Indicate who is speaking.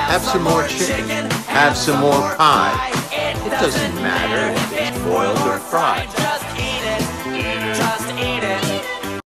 Speaker 1: Have some more chicken. Have some more pie. It doesn't matter if it's boiled or fried.